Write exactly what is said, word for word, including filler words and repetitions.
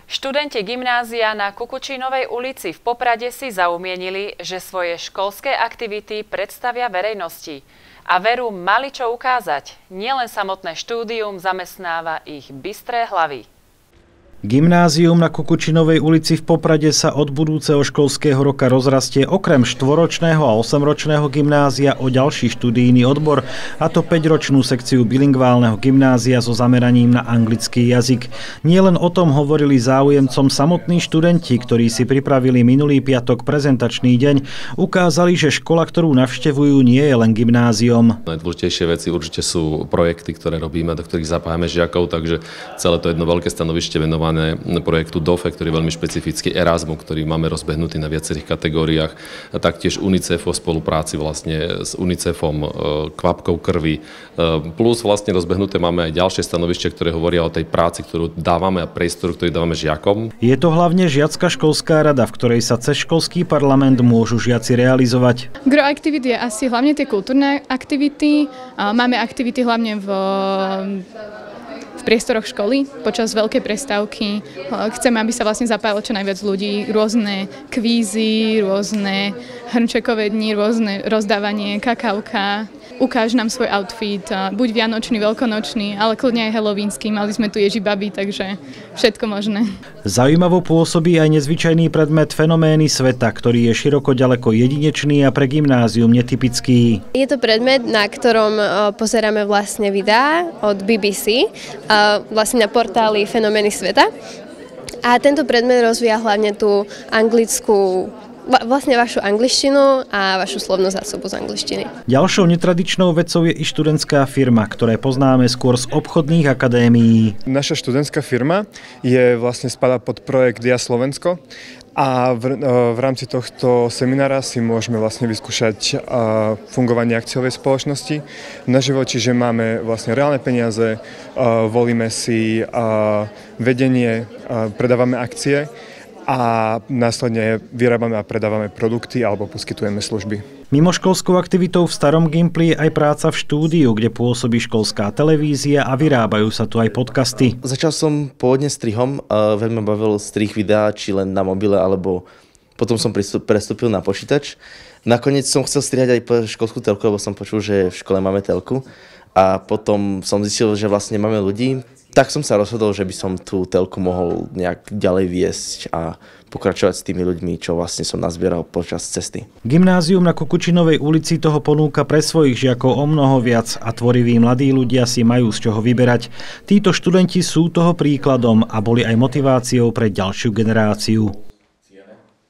Študenti gymnázia na Kukučínovej ulici v Poprade si zaumienili, že svoje školské aktivity predstavia verejnosti. A veru mali čo ukázať. Nielen samotné štúdium zamestnáva ich bystré hlavy. Gymnázium na Kukučínovej ulici v Poprade sa od budúceho školského roka rozrastie okrem štvoročného a osemročného gymnázia o ďalší študijný odbor, a to päťročnú sekciu bilingválneho gymnázia so zameraním na anglický jazyk. Nielen o tom hovorili záujemcom samotní študenti, ktorí si pripravili minulý piatok prezentačný deň. Ukázali, že škola, ktorú navštevujú, nie je len gymnáziom. Najdôležitejšie veci určite sú projekty, ktoré robíme, do ktorých zapájame žiakov, takže celé to jedno veľké stanovište venované projektu D O F E, ktorý je veľmi špecifický, Erasmu, ktorý máme rozbehnutý na viacerých kategóriách, a taktiež UNICEF o spolupráci vlastne s UNICEFom, Kvapkou krvi, plus vlastne rozbehnuté máme aj ďalšie stanovište, ktoré hovoria o tej práci, ktorú dávame a priestoru, ktorý dávame žiakom. Je to hlavne žiacka školská rada, v ktorej sa cez školský parlament môžu žiaci realizovať. Gro aktivity je asi hlavne tie kultúrne aktivity. Máme aktivity hlavne v v priestoroch školy počas veľkej prestávky. Chceme, aby sa vlastne zapájalo čo najviac ľudí, rôzne kvízy, rôzne hrnčekové dni, rôzne rozdávanie, kakauka. Ukáž nám svoj outfit, buď vianočný, veľkonočný, ale kľudne aj halloweensky. Mali sme tu Ježibaby, takže všetko možné. Zaujímavo pôsobí aj nezvyčajný predmet Fenomény sveta, ktorý je široko ďaleko jedinečný a pre gymnázium netypický. Je to predmet, na ktorom pozeráme vlastne videá od B B C, vlastne na portáli Fenomény sveta. A tento predmet rozvíja hlavne tú anglickú vlastne vašu angličtinu a vašu slovnú zásobu z angličtiny. Ďalšou netradičnou vecou je i študentská firma, ktoré poznáme skôr z obchodných akadémií. Naša študentská firma je vlastne spadá pod projekt Dia Slovensko a v, v rámci tohto seminára si môžeme vlastne vyskúšať fungovanie akciovej spoločnosti naživo, čiže máme vlastne reálne peniaze, volíme si vedenie, predávame akcie a následne vyrábame a predávame produkty alebo poskytujeme služby. Mimoškolskou aktivitou v starom Gimpli je aj práca v štúdiu, kde pôsobí školská televízia a vyrábajú sa tu aj podcasty. Začal som pôvodne strihom, veľmi bavil strih videa, či len na mobile, alebo potom som prestúpil na počítač. Nakoniec som chcel strihať aj školskú telku, lebo som počul, že v škole máme telku. A potom som zistil, že vlastne máme ľudí. Tak som sa rozhodol, že by som tú telku mohol nejak ďalej viesť a pokračovať s tými ľuďmi, čo vlastne som nazbieral počas cesty. Gymnázium na Kukučínovej ulici toho ponúka pre svojich žiakov o mnoho viac a tvoriví mladí ľudia si majú z čoho vyberať. Títo študenti sú toho príkladom a boli aj motiváciou pre ďalšiu generáciu.